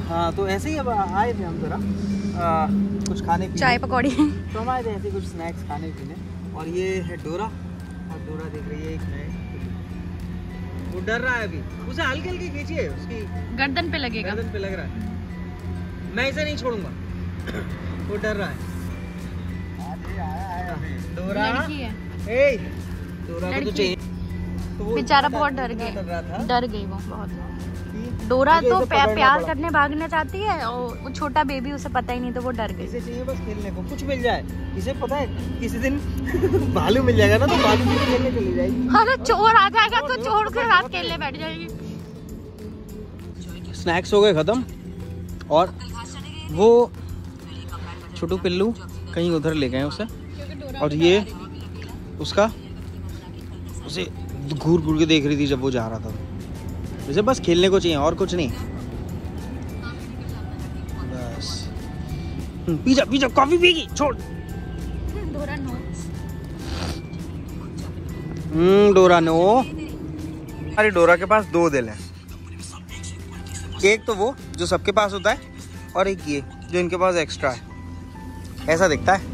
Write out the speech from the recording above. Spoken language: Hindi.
हाँ तो ऐसे ही अब आए थे हम जरा कुछ खाने पीने, चाय पकौड़ी तो हम आए थे ऐसे कुछ स्नैक्स खाने पीने। और ये है डोरा, और डोरा देख रही है एक नए, वो डर रहा है अभी, उसे हल्के हल्के खींचिए, उसकी गर्दन पे लगेगा, गर्दन पे लग रहा है, मैं इसे नहीं छोड़ूंगा वो डर रहा है। डोरा ए, डोरा को तो चाहिए, तो बेचारा बहुत डर गई वो बहुत। डोरा तो प्यार करने भागना चाहती है और वो छोटा बेबी, उसे पता ही नहीं, तो वो डर गई। इसे चाहिए बस खेलने को, कुछ मिल जाए। इसे पता है किसी दिन भालू मिल जाएगा ना तो भालू से खेलने चली जाएगी। अरे चोर आ जाएगा तो चोर के साथ खेलने बैठ जाएगी। स्नैक्स हो गए खत्म, और वो छोटू पिल्लू कहीं उधर ले गए उसे, और ये उसका उसे घूर घूर के देख रही थी जब वो जा रहा था। उसे बस खेलने को चाहिए और कुछ नहीं, बस पी जा कॉफी पीगी, छोड़। डोरा नो, डोरा नो। हमारी डोरा के पास दो दिल हैं, एक तो वो जो सबके पास होता है, और एक ये जो इनके पास एक्स्ट्रा है, ऐसा दिखता है।